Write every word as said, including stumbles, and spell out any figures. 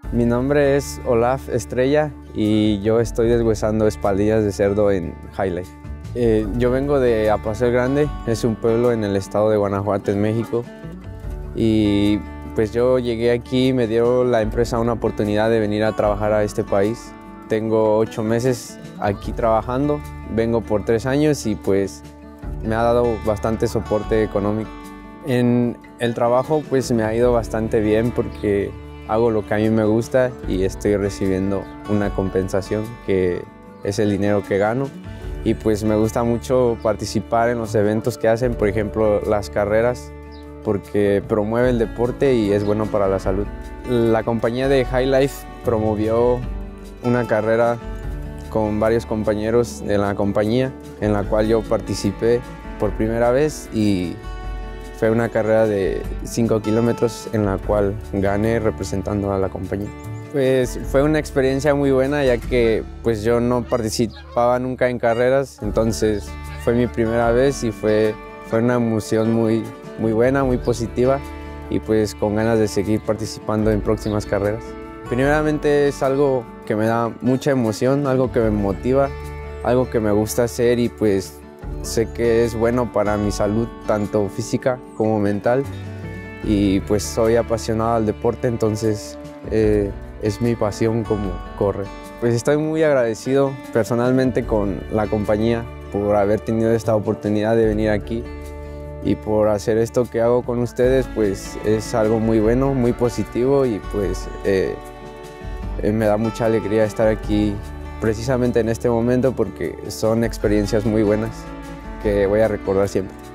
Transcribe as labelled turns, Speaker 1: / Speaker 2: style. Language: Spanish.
Speaker 1: Mi nombre es Olaf Estrella y yo estoy deshuesando espaldillas de cerdo en High Life. Eh, yo vengo de Apaso el Grande, es un pueblo en el estado de Guanajuato, en México. Y pues yo llegué aquí, me dio la empresa una oportunidad de venir a trabajar a este país. Tengo ocho meses aquí trabajando, vengo por tres años y pues me ha dado bastante soporte económico. En el trabajo pues me ha ido bastante bien porque hago lo que a mí me gusta y estoy recibiendo una compensación que es el dinero que gano. Y pues me gusta mucho participar en los eventos que hacen, por ejemplo las carreras, porque promueve el deporte y es bueno para la salud. La compañía de High Life promovió una carrera con varios compañeros de la compañía en la cual yo participé por primera vez y fue una carrera de cinco kilómetros en la cual gané representando a la compañía. Pues fue una experiencia muy buena ya que pues yo no participaba nunca en carreras, entonces fue mi primera vez y fue, fue una emoción muy, muy buena, muy positiva y pues con ganas de seguir participando en próximas carreras. Primeramente es algo que me da mucha emoción, algo que me motiva, algo que me gusta hacer y pues sé que es bueno para mi salud, tanto física como mental, y pues soy apasionado al deporte, entonces eh, es mi pasión como correr. Pues estoy muy agradecido personalmente con la compañía por haber tenido esta oportunidad de venir aquí y por hacer esto que hago con ustedes, pues es algo muy bueno, muy positivo y pues eh, eh, me da mucha alegría estar aquí precisamente en este momento porque son experiencias muy buenas que voy a recordar siempre.